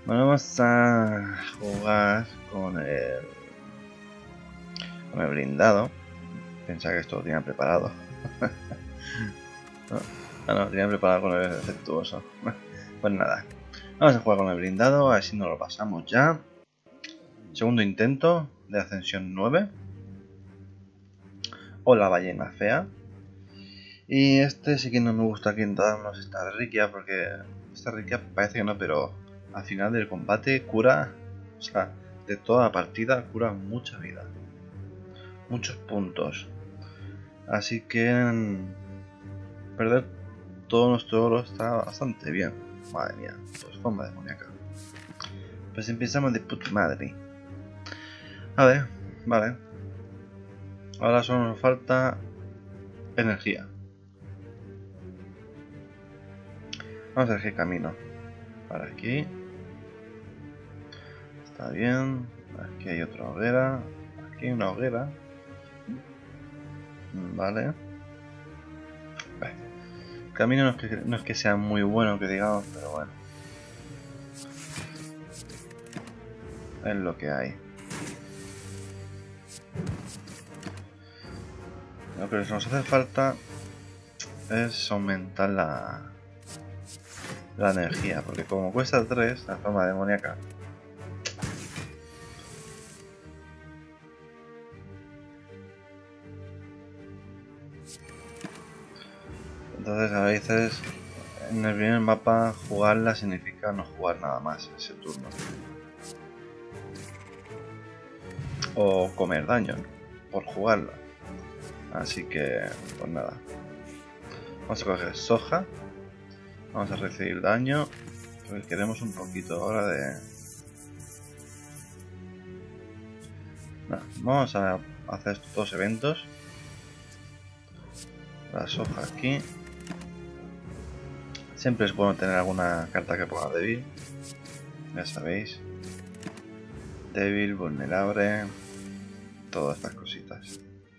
Bueno, vamos a jugar con el blindado. Pensaba que esto lo tenía preparado. No, lo tenía preparado con el defectuoso. Pues nada, vamos a jugar con el blindado, así nos lo pasamos ya. Segundo intento de Ascensión 9. O la ballena fea. Y este sí que no me gusta aquí darnos esta reliquia, porque esta reliquia parece que no, pero al final del combate cura, o sea, de toda la partida cura mucha vida, muchos puntos. Así que perder todo nuestro oro está bastante bien. Madre mía, pues forma demoníaca. Pues empezamos de puta madre. A ver, vale. Ahora solo nos falta energía. Vamos a elegir camino. Para aquí. Está bien. Aquí hay otra hoguera. Aquí hay una hoguera. Vale. El camino no es que sea muy bueno, que digamos, pero bueno. Es lo que hay. Lo que nos hace falta es aumentar la energía, porque como cuesta 3 la forma demoníaca, entonces a veces en el primer mapa jugarla significa no jugar nada más ese turno, o comer daño por jugarla. Así que pues nada, vamos a coger soja. Vamos a recibir daño, porque queremos un poquito ahora de... Nah, vamos a hacer estos dos eventos. La soja aquí. Siempre es bueno tener alguna carta que ponga débil. Ya sabéis. Débil, vulnerable. Todas estas cositas.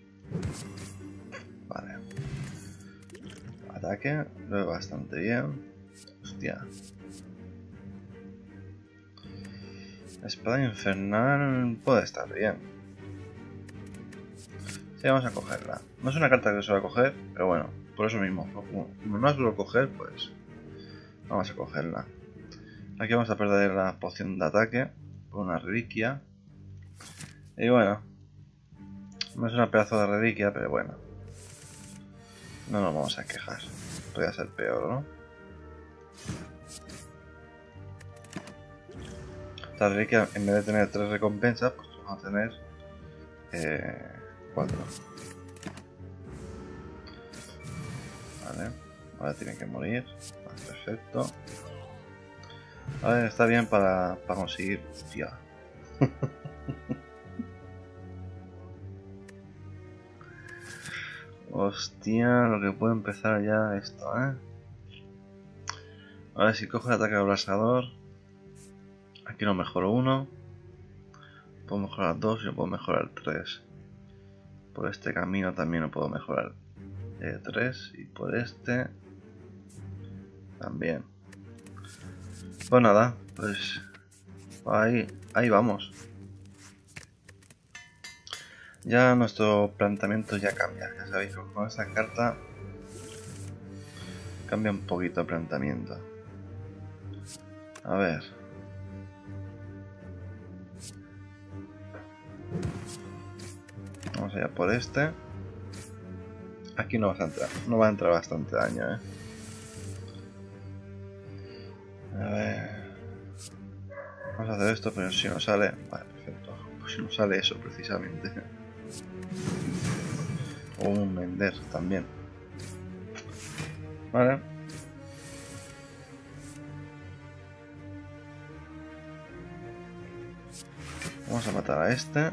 Vale. Ataque, lo veo bastante bien. Hostia. Espada infernal puede estar bien. Sí, vamos a cogerla. No es una carta que suelo coger, pero bueno, por eso mismo. Como no la suelo coger, pues vamos a cogerla. Aquí vamos a perder la poción de ataque por una reliquia. Y bueno, no es una pedazo de reliquia, pero bueno. No nos vamos a quejar. Podría ser peor, ¿no? Esta reliquia, en vez de tener 3 recompensas, pues vamos a tener 4. Vale, ahora tiene que morir. Perfecto. A ver, está bien para conseguir... Hostia. Hostia, lo que puede empezar ya esto, ¿eh? A ver, si cojo el ataque abrasador. Aquí no mejoro 1. Puedo mejorar 2 y no puedo mejorar 3. Por este camino también no puedo mejorar 3. Y por este también. Pues nada, pues ahí vamos. Ya nuestro planteamiento ya cambia, ya sabéis, con esta carta cambia un poquito el planteamiento. A ver. Vamos allá por este. Aquí no va a entrar bastante daño, ¿eh? A ver. Vamos a hacer esto, pero si no sale... Vale, perfecto. Pues si no sale eso precisamente. O un vender también. Vale. Vamos a matar a este.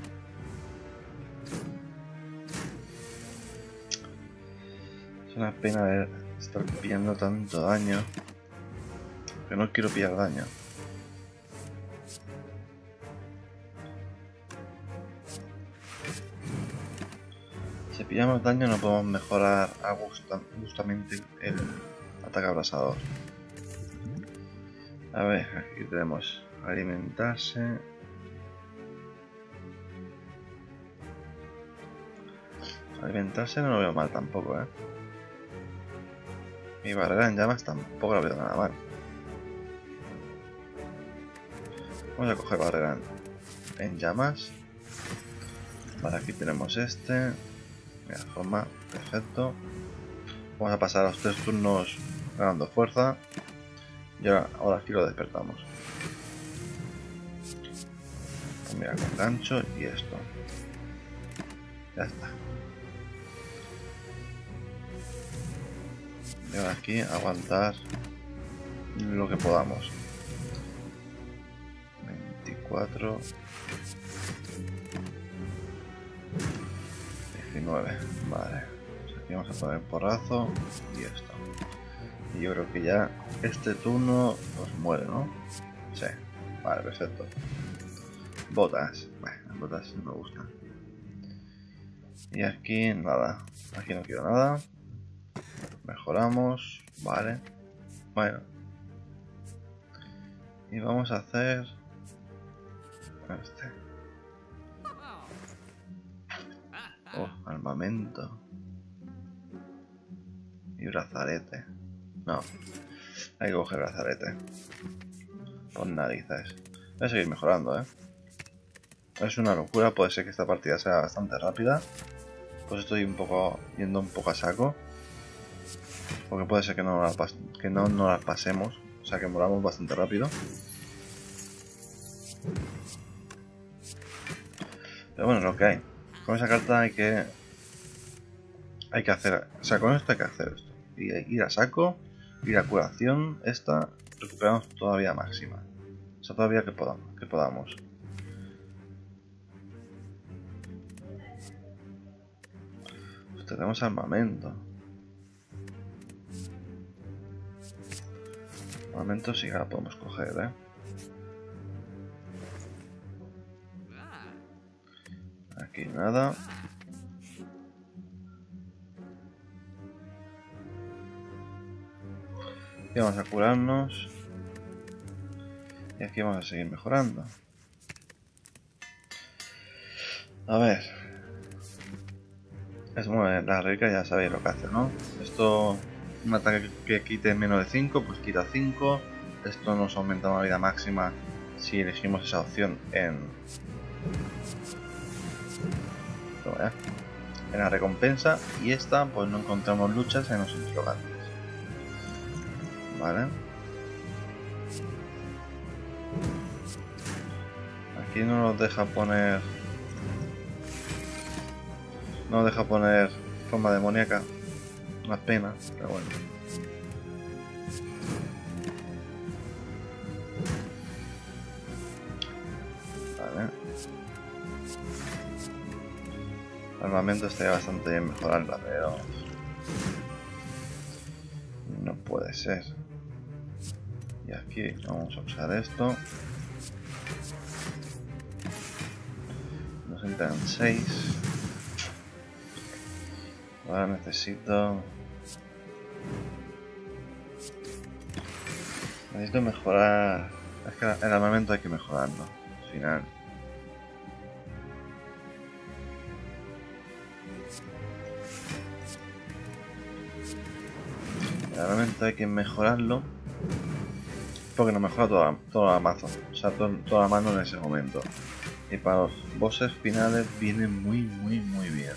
Es una pena estar pillando tanto daño. Pero no quiero pillar daño. Si pillamos daño no podemos mejorar justamente el ataque abrasador. A ver, aquí tenemos alimentarse. Alimentarse no lo veo mal tampoco, Y barrera en llamas tampoco lo veo nada mal. Vamos a coger barrera en llamas. Vale, aquí tenemos este. Mira, forma, perfecto. Vamos a pasar a los 3 turnos ganando fuerza. Y ahora aquí lo despertamos. Pues mira, con gancho y esto. Ya está. Y ahora aquí aguantar lo que podamos. 24. 19. Vale. Pues aquí vamos a poner porrazo y esto. Y yo creo que ya este turno nos muere, ¿no? Sí. Vale, perfecto. Botas. Bueno, las botas no me gustan. Y aquí nada. Aquí no quiero nada. Mejoramos. Vale. Bueno. Y vamos a hacer este. Oh, armamento. Y brazalete. No. Hay que coger brazalete. Por narices. Voy a seguir mejorando, Es una locura. Puede ser que esta partida sea bastante rápida. Pues estoy yendo un poco a saco. Porque puede ser que no la pasemos. O sea que moramos bastante rápido. Pero bueno, es lo que hay. Con esa carta hay que hacer. O sea, con esto hay que hacer esto. Ir a saco. Ir a curación. Esta recuperamos todavía máxima. O sea, todavía que podamos. Pues tenemos armamento. Armamento sí que la podemos coger, Aquí nada. Y vamos a curarnos. Y aquí vamos a seguir mejorando. A ver. La reliquia ya sabéis lo que hace, ¿no? Esto, un ataque que quite menos de 5, pues quita 5. Esto nos aumenta una vida máxima si elegimos esa opción en la recompensa. Y esta, pues no encontramos luchas en los interrogantes. Vale. Aquí no nos deja poner. No deja poner forma demoníaca. Una pena, pero bueno. Vale. El armamento estaría bastante bien mejorarla, pero no puede ser. Y aquí vamos a usar esto. Nos entran 6. Ahora necesito mejorar. Es que el armamento hay que mejorarlo al final. El armamento hay que mejorarlo porque nos mejora toda la mazo, o sea, toda la mano en ese momento. Y para los bosses finales viene muy bien.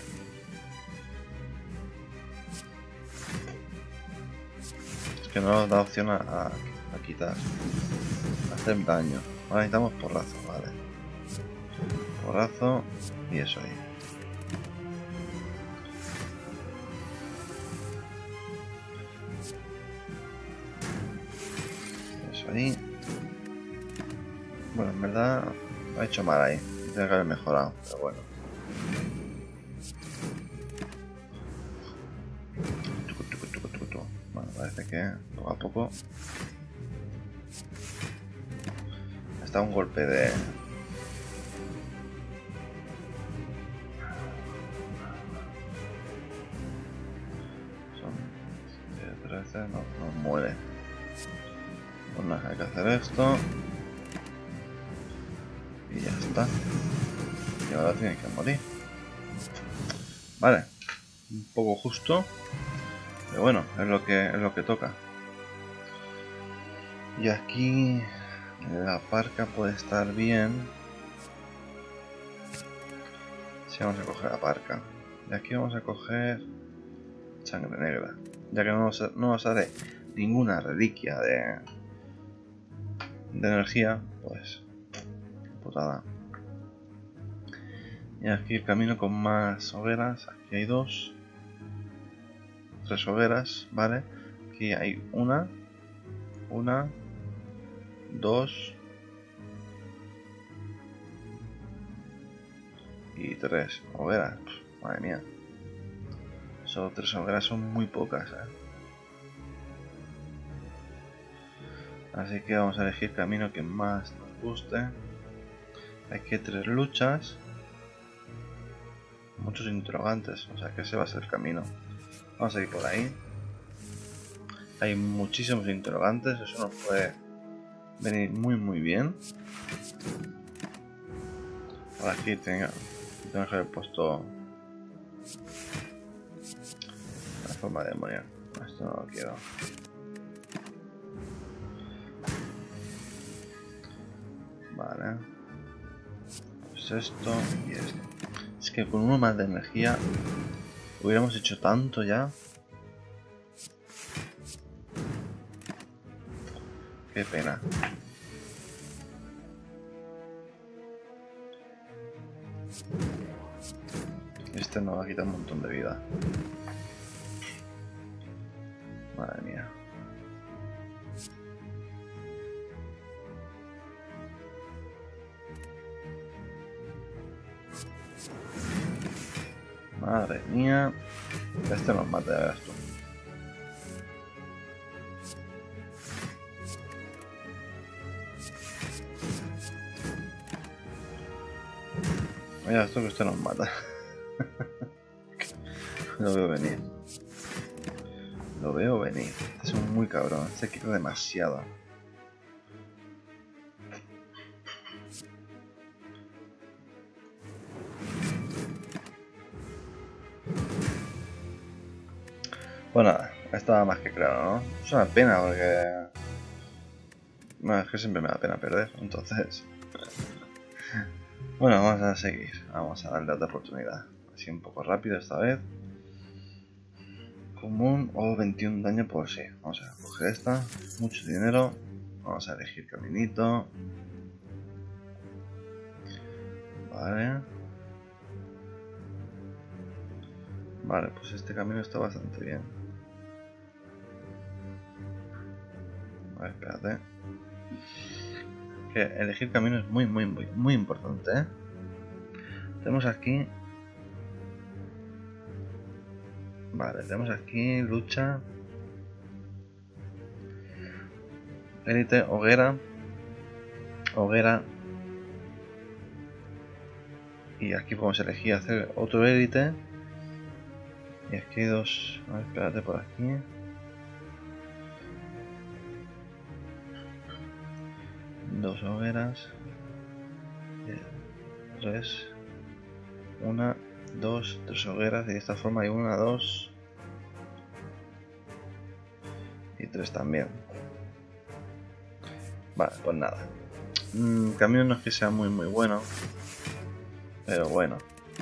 Es que no nos da opción a quitar, a hacer daño. Ahora necesitamos porrazo, vale. Porrazo y eso ahí. Eso ahí. Bueno, en verdad lo ha hecho mal ahí. Tiene que haber mejorado, pero bueno. Bueno, parece que poco a poco está un golpe de... Son 13, no muere. Pues nada, hay que hacer esto. Y ya está. Y ahora tiene que morir. Vale. Un poco justo. Pero bueno, es lo que toca. Y aquí la parca puede estar bien. Si vamos a coger la parca. Y aquí vamos a coger sangre negra. Ya que no nos haré ninguna reliquia de energía, pues putada. Y aquí el camino con más hogueras. Aquí hay 2. 3 hogueras, ¿vale? Aquí hay una, 2 y 3 hogueras. Madre mía. Solo 3 hogueras son muy pocas, Así que vamos a elegir el camino que más nos guste. Aquí hay 3 luchas. Muchos interrogantes, o sea que ese va a ser el camino. Vamos a ir por ahí. Hay muchísimos interrogantes, eso nos puede venir muy bien. Ahora aquí tengo que haber puesto la forma de morir. Esto no lo quiero. Vale. Pues esto y esto. Es que con uno más de energía hubiéramos hecho tanto ya. Qué pena. Este nos va a quitar un montón de vida. Madre mía. Madre mía. Este nos mata, ya verás tú. Mira esto que este nos mata. Lo veo venir. Lo veo venir. Este es un muy cabrón. Este quiere demasiado. Bueno, nada, estaba más que claro, ¿no? Es una pena porque... No, es que siempre me da pena perder, entonces... Bueno, vamos a seguir. Vamos a darle otra oportunidad. Así un poco rápido esta vez. Común o 21 daño por sí. Vamos a coger esta. Mucho dinero. Vamos a elegir caminito. Vale. Vale, pues este camino está bastante bien. Vale, espérate. Que elegir camino es muy importante, ¿eh? Tenemos aquí... Vale, tenemos aquí lucha. Élite, hoguera. Hoguera. Y aquí podemos elegir hacer otro élite. Y aquí hay 2... A ver, espérate por aquí. Dos hogueras. 3. 1, 2, 3 hogueras. Y de esta forma hay 1, 2 y 3 también. Vale, pues nada. El camino no es que sea muy bueno. Pero bueno.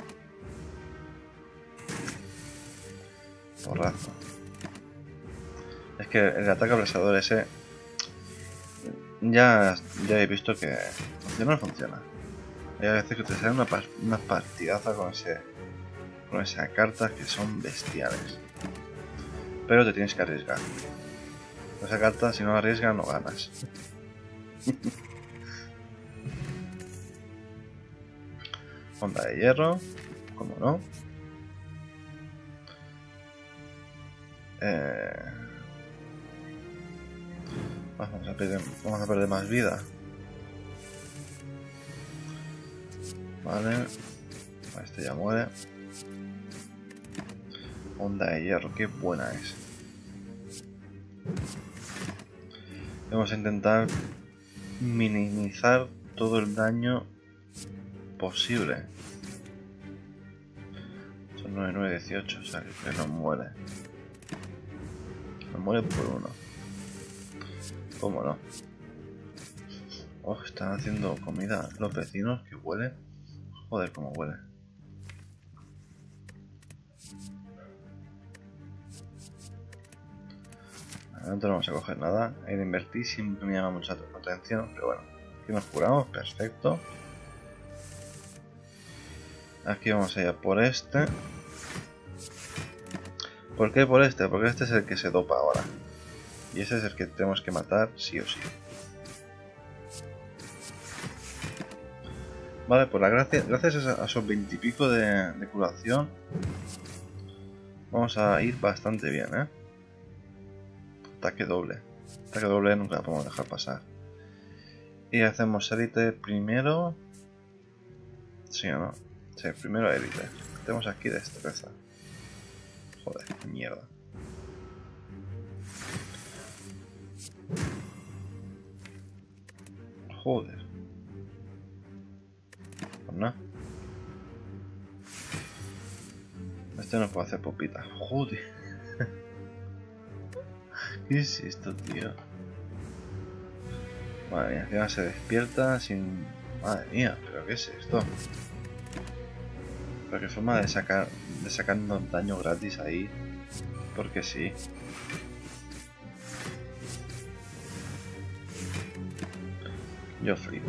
Porrazo. Es que el ataque abrasador ese... Ya he visto que funciona o no funciona. Hay veces que te salen una partidaza con esas cartas que son bestiales. Pero te tienes que arriesgar. Con esa carta, si no arriesgas, no ganas. Onda de hierro, como no. Vamos a perder más vida. Vale. Este ya muere. Onda de hierro, qué buena es. Vamos a intentar minimizar todo el daño posible. Son 9, 9, 18, o sea que no muere. No muere por uno. ¿Cómo no? Oh, están haciendo comida los vecinos, que huele. Joder, cómo huele. No tenemos que coger nada. Hay de invertir, siempre me llama mucha atención, pero bueno. Aquí nos curamos, perfecto. Aquí vamos a ir por este. ¿Por qué por este? Porque este es el que se dopa ahora. Y ese es el que tenemos que matar sí o sí. Vale, pues gracias a esos 20 y pico de curación vamos a ir bastante bien, ¿eh? Ataque doble. Ataque doble nunca la podemos dejar pasar. Y hacemos élite primero. ¿Sí o no? Sí, primero élite. Tenemos aquí destreza. Joder, mierda. Joder. Pues nada. Este no puede hacer popita. Joder. ¿Qué es esto, tío? Madre mía, encima se despierta sin... Madre mía, ¿pero qué es esto? Pero qué forma de sacarnos daño gratis ahí. Porque sí. Yo flipo.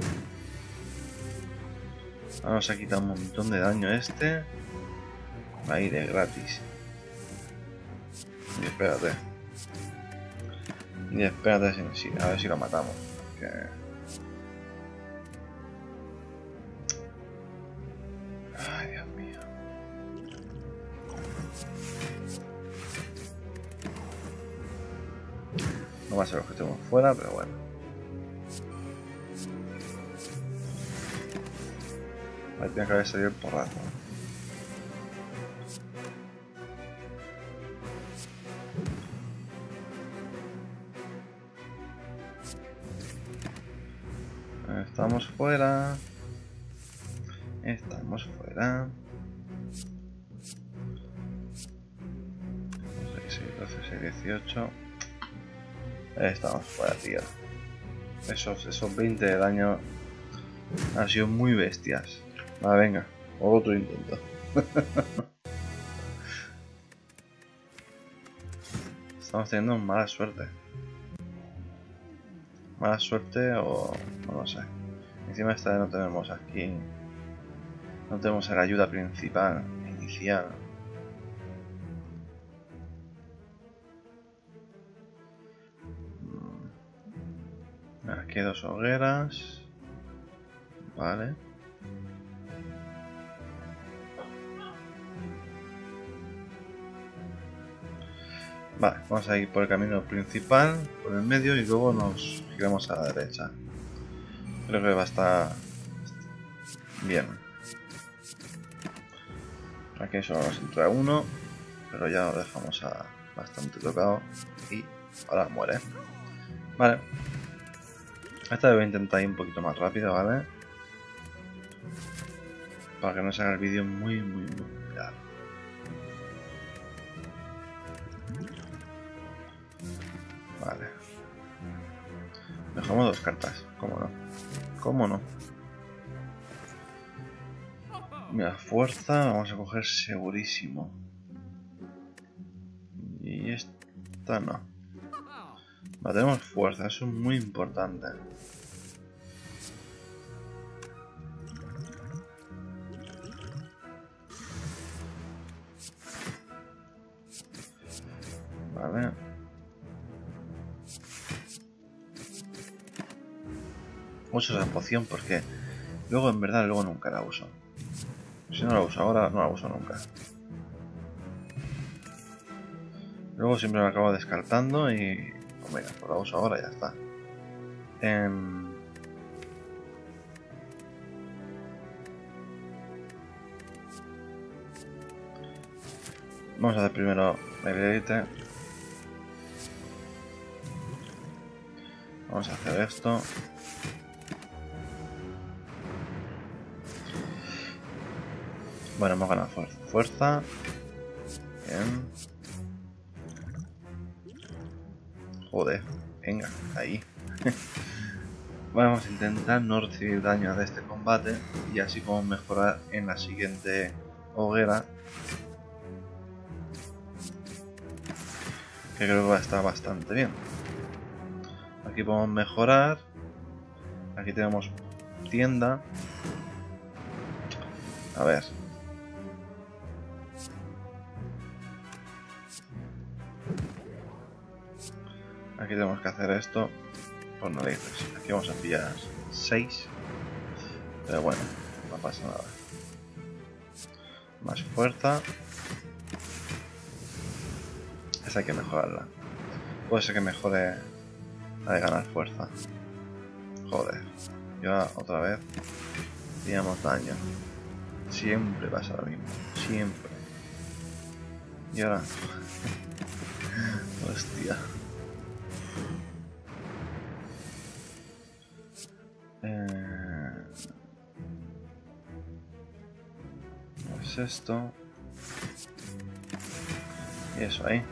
Vamos a quitar un montón de daño a este. Ahí de gratis. Y espérate. Y espérate, a ver si lo matamos. Porque... Ay, Dios mío. No va a ser los que estemos fuera, pero bueno. Ahí tiene que haber salido el porrazo. Estamos fuera. Estamos fuera. 6, 12, 6, 18. Estamos fuera, tío. Esos 20 de daño han sido muy bestias. Va, venga, otro intento. Estamos teniendo mala suerte. Mala suerte o no sé. Encima esta vez no tenemos aquí. No tenemos la ayuda principal, inicial. Aquí hay 2 hogueras. Vale. Vale, vamos a ir por el camino principal, por el medio y luego nos giramos a la derecha. Creo que va a estar bien. Aquí solo nos entra uno, pero ya lo dejamos bastante tocado y ahora muere. Vale. Esta vez voy a intentar ir un poquito más rápido, ¿vale? Para que no se haga el vídeo muy largo. Vale. Dejamos 2 cartas, ¿cómo no? ¿Cómo no? Mira, fuerza, vamos a coger segurísimo. Y esta no. Vale, tenemos fuerza, eso es muy importante. Vale. Uso esa poción porque luego en verdad nunca la uso. Si no la uso ahora, no la uso nunca. Luego siempre me acabo descartando y... Pues mira, pues la uso ahora y ya está. Vamos a hacer primero el élite. Vamos a hacer esto. Bueno, hemos ganado fuerza. Fuerza. Bien. Joder. Venga, ahí. Vamos a intentar no recibir daño de este combate y así como mejorar en la siguiente hoguera, que creo que va a estar bastante bien. Aquí podemos mejorar. Aquí tenemos tienda. A ver. Aquí tenemos que hacer esto por narices. Aquí vamos a pillar 6. Pero bueno, no pasa nada. Más fuerza. Esa hay que mejorarla. Puede ser que mejore la de ganar fuerza. Joder. Y ahora otra vez. Teníamos daño. Siempre pasa lo mismo. Siempre. Y ahora... Hostia. Es esto. Y eso ahí.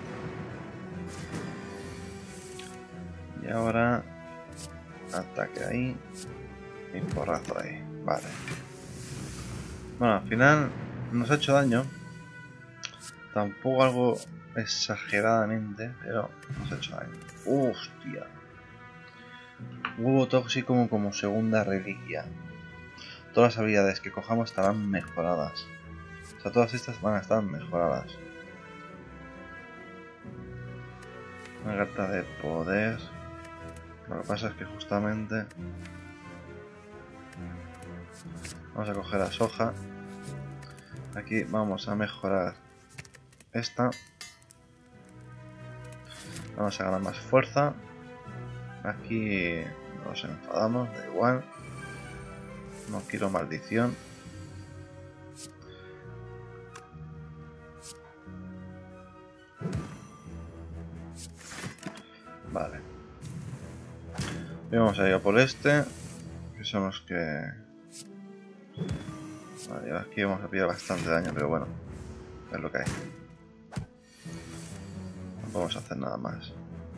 Y ahora... Ataque ahí. Y porrazo ahí. Vale. Bueno, al final nos ha hecho daño. Tampoco algo exageradamente, pero nos ha hecho daño. ¡Hostia! Huevo tóxico como segunda reliquia. Todas las habilidades que cojamos estarán mejoradas. O sea, todas estas van a estar mejoradas. Una carta de poder. Lo que pasa es que justamente... Vamos a coger la soja. Aquí vamos a mejorar esta. Vamos a ganar más fuerza. Aquí nos enfadamos, da igual. No quiero maldición. Vale. Y vamos a ir a por este. Que son los que... Vale, aquí vamos a pillar bastante daño, pero bueno. Es lo que hay. No podemos hacer nada más.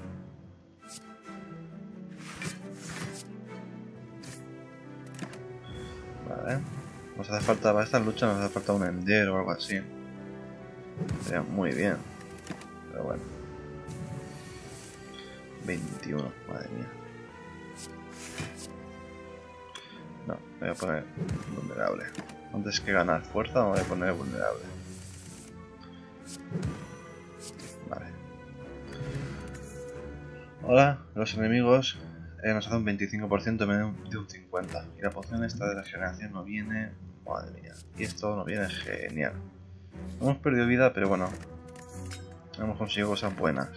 Vale. Nos hace falta, para esta lucha nos hace falta un ender o algo así. Sería muy bien. Pero bueno. 21, madre mía. No, voy a poner vulnerable. Antes que ganar fuerza, voy a poner vulnerable. Vale. Ahora, los enemigos nos hacen un 25% en vez de un 50%. Y la poción esta de la generación no viene... Madre mía. Y esto no viene genial. Hemos perdido vida, pero bueno. Hemos conseguido cosas buenas.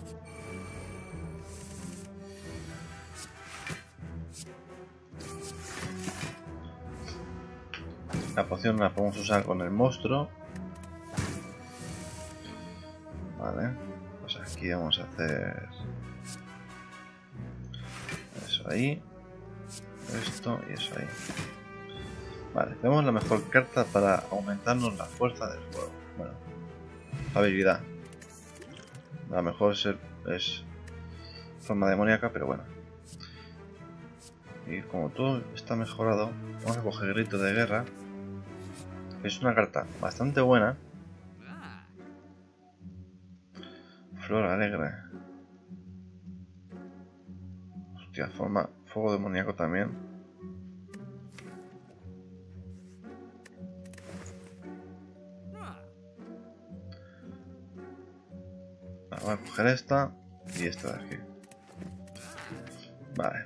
La poción la podemos usar con el monstruo. Vale. Pues aquí vamos a hacer... Eso ahí. Esto y eso ahí. Vale, tenemos la mejor carta para aumentarnos la fuerza del juego. Bueno, habilidad. La mejor es forma demoníaca, pero bueno. Y como todo está mejorado, vamos a coger Grito de Guerra. Es una carta bastante buena. Flor alegre. Hostia, forma fuego demoníaco también. Voy a coger esta y esta de aquí. Vale.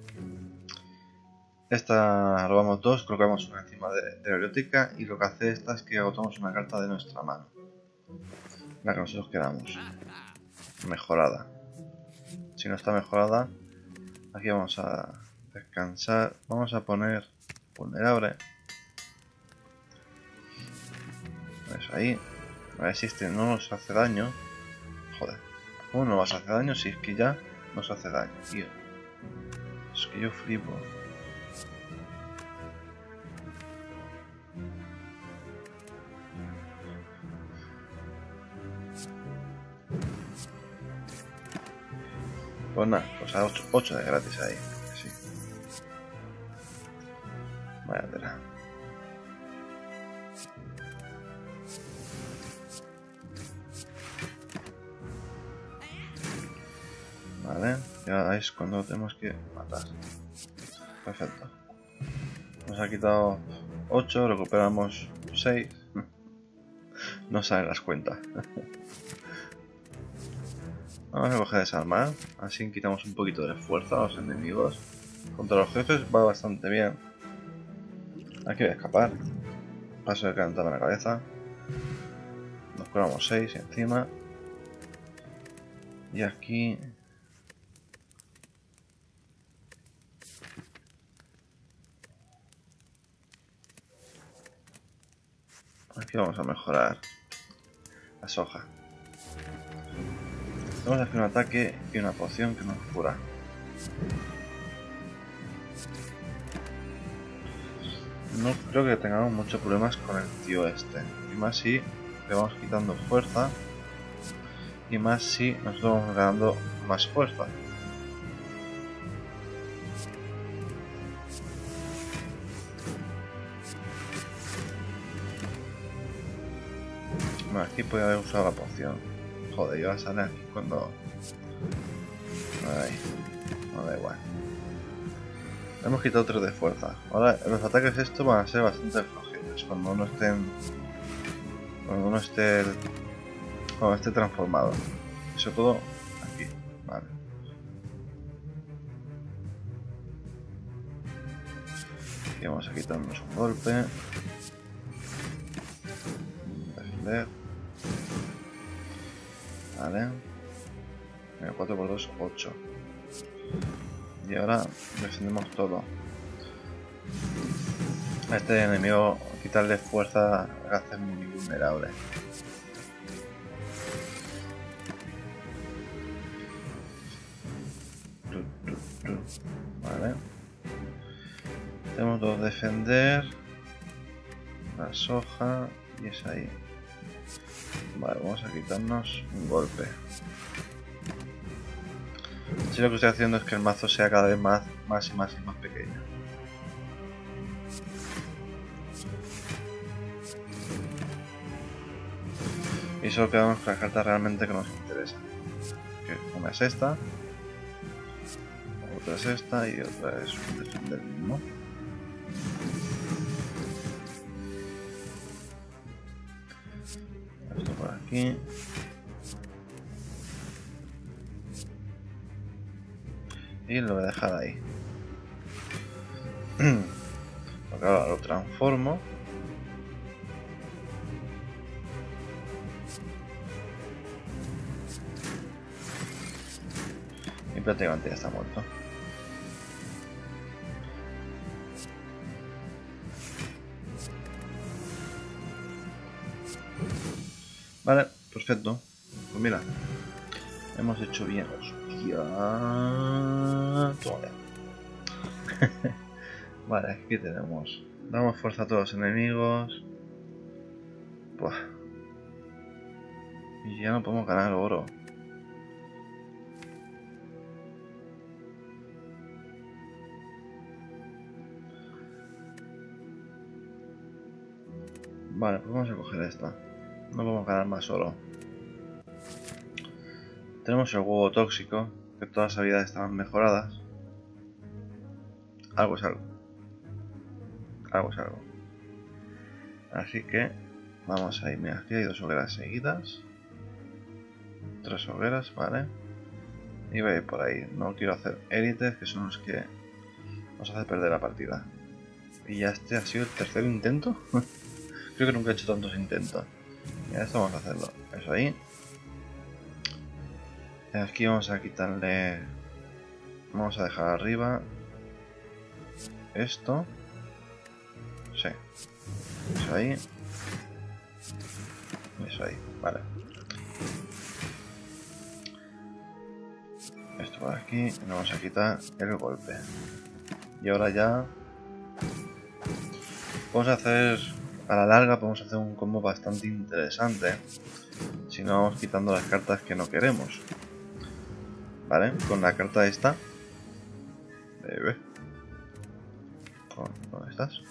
Esta robamos dos, colocamos una encima de la biblioteca y lo que hace esta es que agotamos una carta de nuestra mano. La que nosotros quedamos. Mejorada. Si no está mejorada, aquí vamos a descansar. Vamos a poner vulnerable. Eso ahí. A ver si este no nos hace daño. Joder. ¿Cómo no nos hace daño si es que ya nos hace daño, tío? Es que yo flipo. Pues nada, pues a 8 de gratis ahí. Sí. Vaya tela. Vale, ya es cuando tenemos que matar. Perfecto. Nos ha quitado 8, recuperamos 6. No salen las cuentas. Vamos a coger desarmar, así quitamos un poquito de fuerza a los enemigos. Contra los jefes va bastante bien. Aquí voy a escapar. Paso de calentar en la cabeza. Nos curamos 6 encima. Y aquí... Aquí vamos a mejorar la soja. Tenemos aquí un ataque y una poción que nos cura. No creo que tengamos muchos problemas con el tío este. Y más si le vamos quitando fuerza. Y más si nos vamos ganando más fuerza. Bueno, aquí podría haber usado la poción. Joder, iba a salir aquí cuando... Ay, no da igual. Hemos quitado 3 de fuerza. Ahora los ataques estos van a ser bastante flojitos cuando uno esté cuando esté transformado. Y sobre todo aquí, vale. Y vamos a quitarnos un golpe. Defender. Vale. 4 por 2, 8. Y ahora defendemos todo. A este enemigo quitarle fuerza le hace muy vulnerable. Vale. Tenemos 2 defender. La soja. Y es ahí. Vale, vamos a quitarnos un golpe. Así lo que estoy haciendo es que el mazo sea cada vez más pequeño. Y solo quedamos con las cartas realmente que nos interesan. Que una es esta, otra es esta y otra es un defender mismo. Esto por aquí. Y lo voy a dejar ahí. Porque ahora lo transformo. Y prácticamente ya está muerto. Vale, perfecto. Pues mira, hemos hecho bien los... Vale, aquí tenemos. Damos fuerza a todos los enemigos. Buah. Y ya no podemos ganar oro. Vale, pues vamos a coger esta. No podemos ganar más oro. Tenemos el huevo tóxico, que todas las habilidades están mejoradas. Algo es algo. Algo es algo. Así que vamos a ir. Mira, aquí hay 2 hogueras seguidas. 3 hogueras, vale. Y voy a ir por ahí. No quiero hacer élites, que son los que nos hacen perder la partida. Y ya este ha sido el tercer intento. Creo que nunca he hecho tantos intentos. Y esto vamos a hacerlo. Eso ahí. Y aquí vamos a quitarle... Vamos a dejar arriba esto. Sí. Eso ahí. Eso ahí. Vale. Esto por aquí. Y vamos a quitar el golpe. Y ahora ya... Vamos a hacer... A la larga podemos hacer un combo bastante interesante. Si no vamos quitando las cartas que no queremos. ¿vale? Con la carta esta. ¿Dónde estás?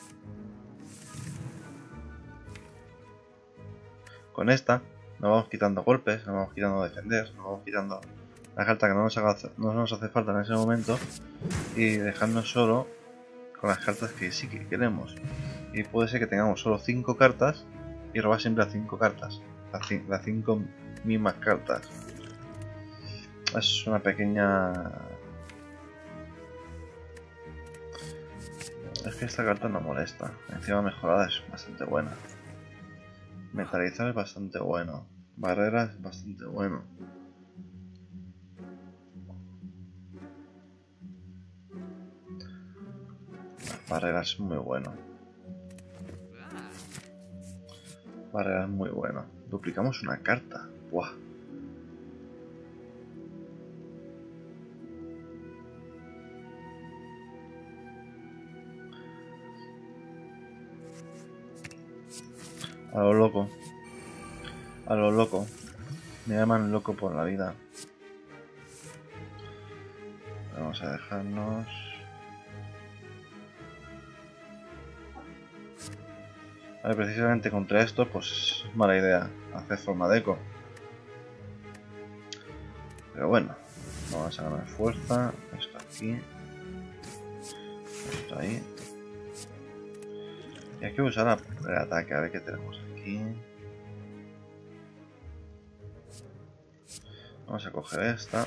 Con esta nos vamos quitando golpes, nos vamos quitando defender, nos vamos quitando la carta que no nos hace falta en ese momento y dejarnos solo con las cartas que sí que queremos. Y puede ser que tengamos solo 5 cartas y robar siempre a 5 cartas, las 5 mismas cartas. Es una pequeña... Es que esta carta no molesta, encima mejorada es bastante buena. Metalizar es bastante bueno. Barrera es bastante bueno. Barrera es muy bueno. Barrera es muy bueno. Duplicamos una carta. ¡Buah! A lo loco. A lo loco. Me llaman loco por la vida. Vamos a dejarnos... Vale, precisamente contra esto, pues es mala idea hacer forma de eco. Pero bueno, vamos a ganar fuerza. Esto aquí. Esto ahí. Y hay que usar el ataque, a ver qué tenemos aquí. Vamos a coger esta.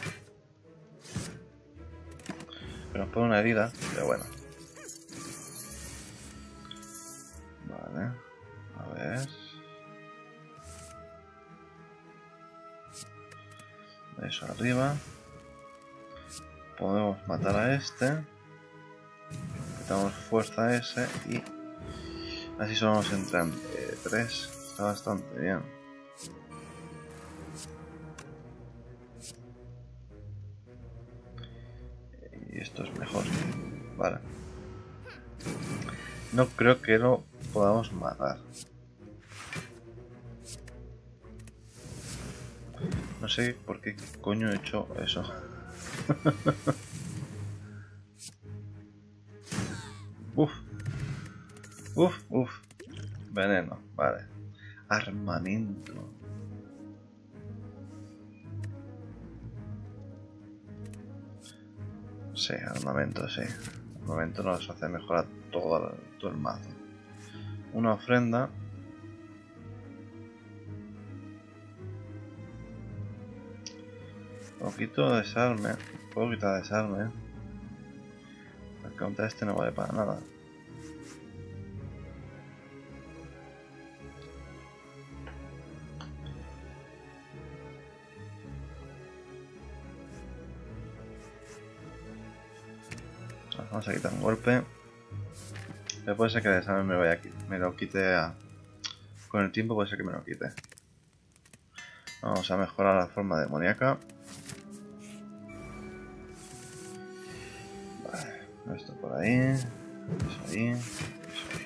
Pero nos pone una herida, pero bueno. Vale. A ver. Eso arriba. Podemos matar a este. Quitamos fuerza a ese y... Así solo nos entran 3. Está bastante bien. Y esto es mejor. Vale. No creo que lo podamos matar. No sé por qué coño he hecho eso. Uf. Uf, uf. Veneno, vale. Armamento. Sí, armamento, sí. Armamento nos hace mejorar todo el mazo. Una ofrenda. Un poquito de desarme. Puedo quitar desarme. El contra este no vale para nada. Vamos a quitar un golpe. Pero puede ser que desarme me lo quite con el tiempo, puede ser que me lo quite. Vamos a mejorar la forma demoníaca. Vale, esto por ahí. Eso ahí. Eso ahí.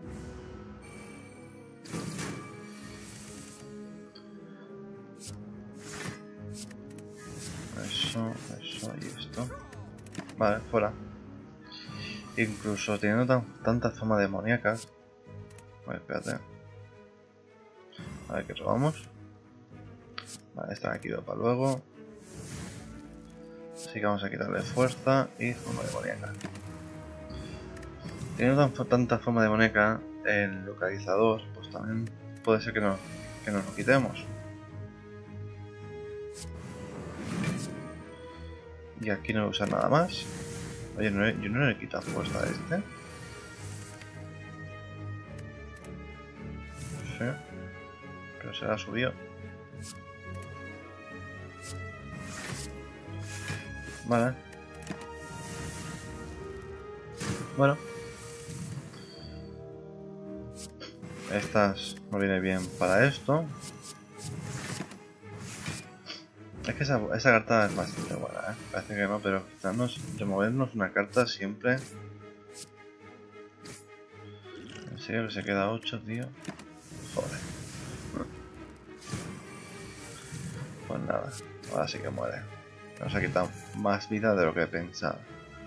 Eso y esto. Vale, fuera. Incluso teniendo tantas formas demoníacas. Vale, espérate. A ver qué robamos. Vale, esta me quedo para luego. Así que vamos a quitarle fuerza y forma demoníaca. Teniendo tanta forma demoníaca, el localizador, pues también puede ser que nos lo quitemos. Y aquí no voy a usar nada más. Oye, yo no le he quitado fuerza a este. Sí. Pero se la subió. Vale. Bueno. Estas no viene bien para esto. Es que esa carta es bastante buena, ¿eh? Parece que no, pero quitarnos, removernos una carta siempre. En serio que se queda 8, tío. Joder. Pues nada, ahora sí que muere. Nos ha quitado más vida de lo que pensaba.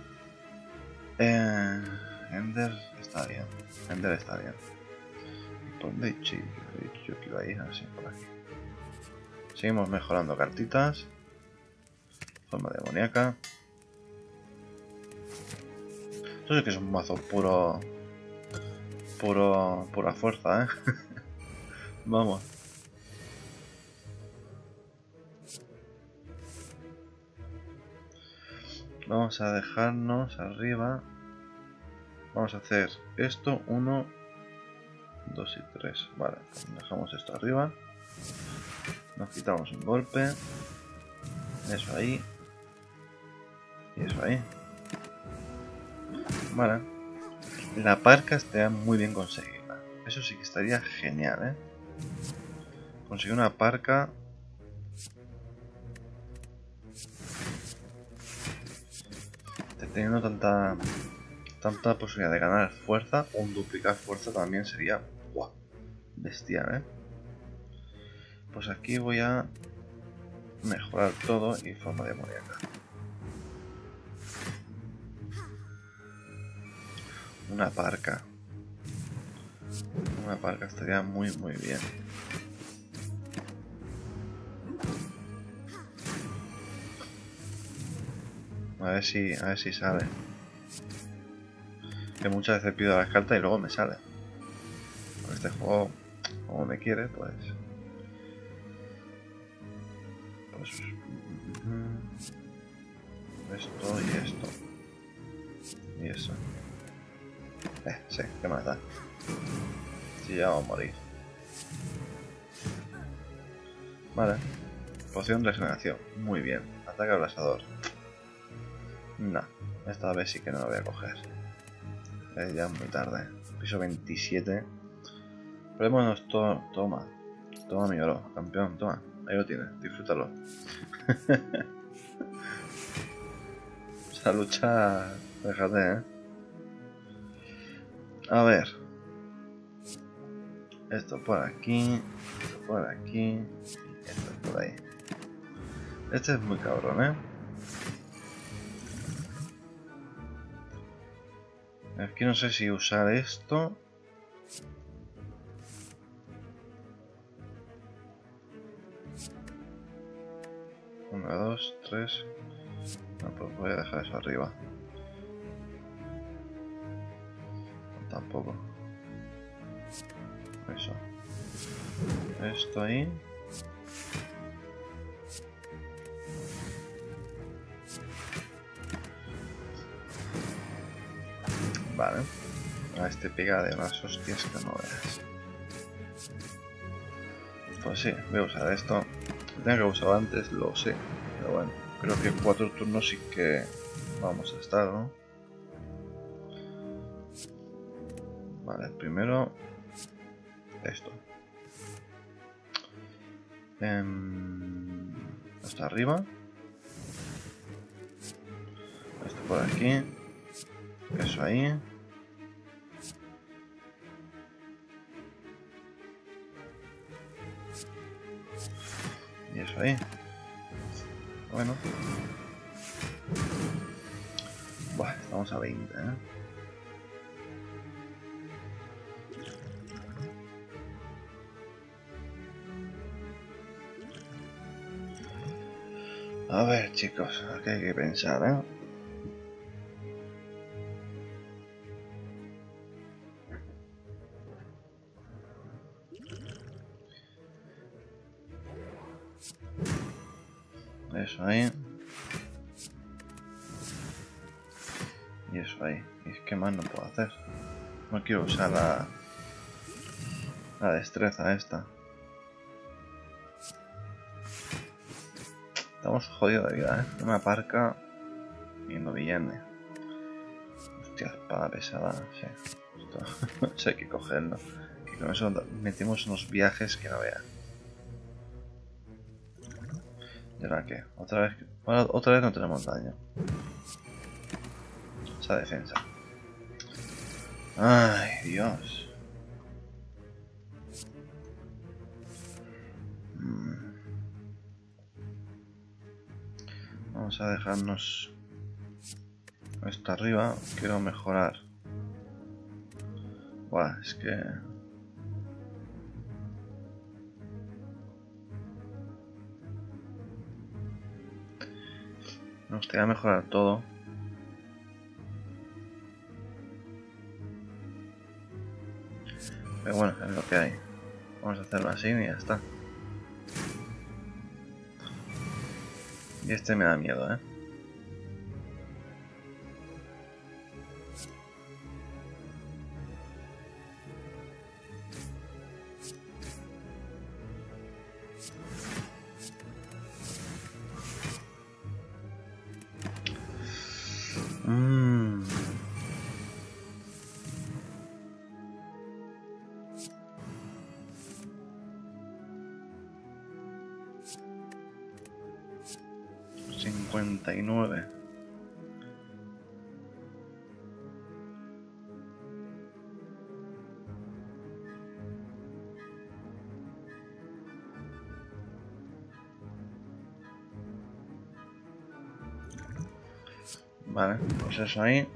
Ender está bien. Ender está bien. ¿Por dónde he dicho yo que iba a ir? Así por aquí. Seguimos mejorando cartitas. Forma demoníaca. Esto sí que es un mazo pura fuerza, ¿eh? Vamos. Vamos a dejarnos arriba. Vamos a hacer esto, 1, 2 y 3. Vale, pues dejamos esto arriba. Nos quitamos un golpe. Eso ahí. Y eso ahí. Vale. La parca estaría muy bien conseguirla. Eso sí que estaría genial, ¿eh? Conseguir una parca. Teniendo tanta posibilidad de ganar fuerza, un duplicar fuerza también sería ¡buah! Bestial, ¿eh? Pues aquí voy a mejorar todo y forma demoníaca. Una parca. Una parca estaría muy bien. A ver si sale. Que muchas veces pido las cartas y luego me sale. Con este juego, como me quiere, pues esto y esto. Y eso. Sí, ¿qué más da? Si ya vamos a morir. Vale. Poción de regeneración. Muy bien. Ataque abrasador. No. Esta vez sí que no lo voy a coger. Ya es muy tarde. Piso 27. Probémonos toma. Toma mi oro, campeón, toma. Ahí lo tienes, disfrútalo. Esa lucha... Déjate, ¿eh? A ver. Esto por aquí. Esto por aquí. Y esto por ahí. Este es muy cabrón, ¿eh? Aquí no sé si usar esto. Una, dos, tres. No, pues voy a dejar eso arriba. Tampoco. Eso. Esto ahí. Vale. A este pega de unas hostias que no veas. Pues sí, voy a usar esto. Lo tengo que usar antes, lo sé. Pero bueno, creo que 4 turnos sí que vamos a estar, ¿no? Vale, primero esto. Hasta arriba. Esto por aquí. Eso ahí. Y eso ahí. Bueno. Buah, estamos a 20, ¿eh? A ver, chicos, aquí hay que pensar, ¿eh? Eso ahí. Y eso ahí. Y es que más no puedo hacer. No quiero usar la destreza esta. Estamos jodidos de vida, ¿eh? Una parca y no viene. Hostia, espada pesada, sí. Esto hay que cogerlo. Y con eso metemos unos viajes que no vean. ¿Y ahora qué? Otra vez no tenemos daño. Esa defensa. Ay, Dios. Vamos a dejarnos esto arriba. Quiero mejorar. Buah, es que... me gustaría mejorar todo. Pero bueno, es lo que hay. Vamos a hacerlo así y ya está. Y este me da miedo, ¿eh? Mmm... 59. Vale, pues eso ahí.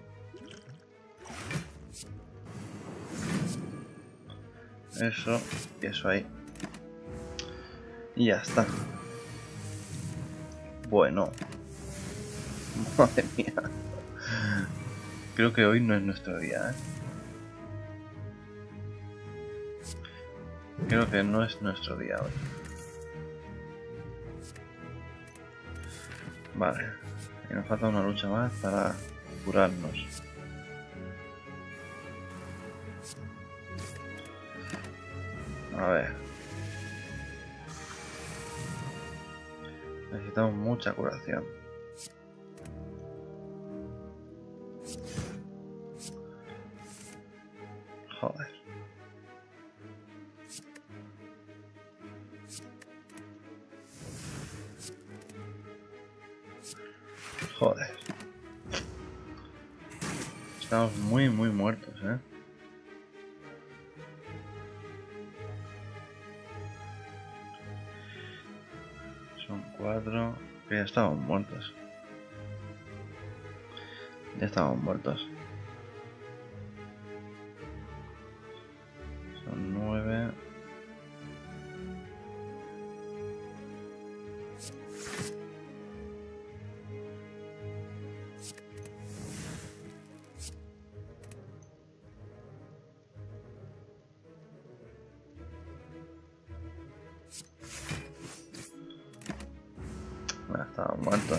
Eso y eso ahí. Y ya está. Bueno. Madre mía. Creo que hoy no es nuestro día, ¿eh? Creo que no es nuestro día hoy. Vale. Y nos falta una lucha más para curarnos. A ver. Necesitamos mucha curación. Joder. Joder. Estamos muy muertos, ¿eh? Son 4. Que ya estamos muertos. Ya estamos muertos. Son 9. Ya estamos muertos.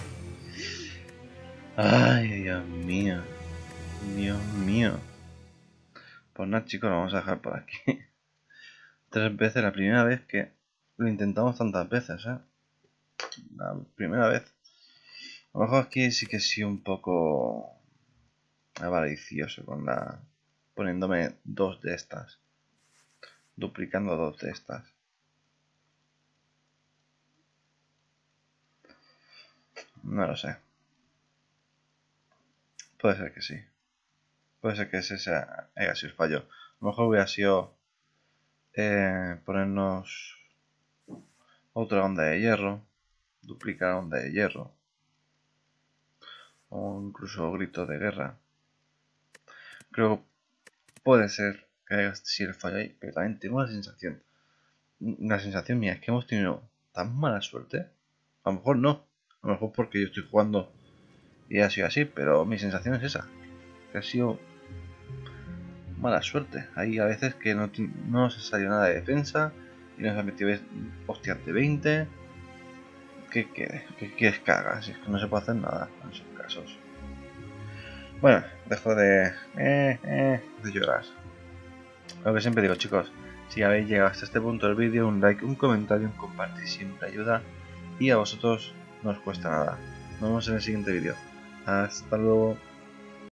Ay, Dios mío. Dios mío. Pues nada, chicos, lo vamos a dejar por aquí. 3 veces, la primera vez que lo intentamos tantas veces, ¿eh? La primera vez. A lo mejor aquí sí que sí un poco avaricioso con la... poniéndome 2 de estas. Duplicando 2 de estas. No lo sé. Puede ser que sí. Puede ser que ese haya sido el fallo. A lo mejor hubiera sido ponernos otra onda de hierro, duplicar onda de hierro, o incluso grito de guerra. Creo que puede ser que haya sido el fallo ahí, pero también tengo la sensación mía es que hemos tenido tan mala suerte. A lo mejor no, a lo mejor porque yo estoy jugando y ha sido así, pero mi sensación es esa, que ha sido mala suerte. Hay a veces que no nos salió nada de defensa y nos ha metido hostias de 20. ¿Qué quieres que haga? Si es que no se puede hacer nada en esos casos. Bueno, dejo de llorar. Lo que siempre digo, chicos, si habéis llegado hasta este punto del vídeo, un like, un comentario, un compartir siempre ayuda y a vosotros no os cuesta nada. Nos vemos en el siguiente vídeo. Hasta luego.